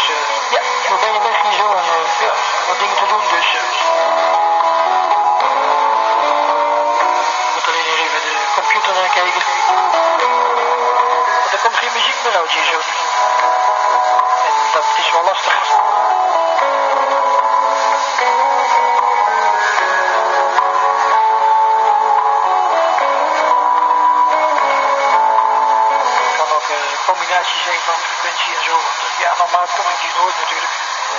ja, dan ben je weg niet zo en ja, wat dingen te doen, dus moet alleen even de computer naar kijken. Want er komt geen muziek meer uit hier zo. En dat is wel lastig. Combinatie zijn van frequentie en zo. Want, ja, normaal kom ik hier nooit natuurlijk.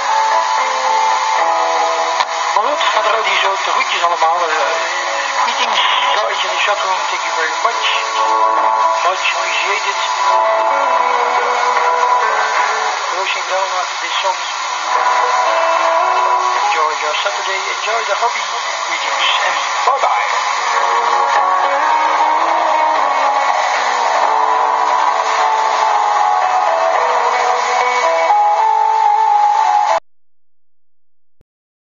Maar goed, ga eruit hier zo. De groetjes allemaal. Greetings, guys in the chatroom. Thank you very much. Much appreciated. Closing down after this song. Enjoy your Saturday. Enjoy the hobby. Greetings and bye bye.